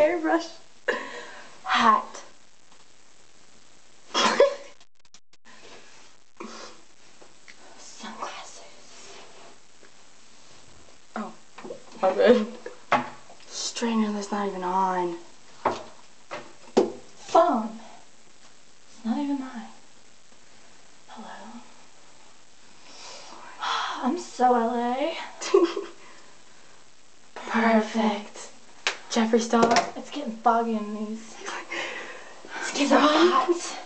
hairbrush. Hat. Sunglasses. Oh, my bad. Strainer that's not even on. Phone. It's not even mine. Hello. I'm so LA. Perfect. Jeffree Star. It's getting foggy in these. It's getting hot.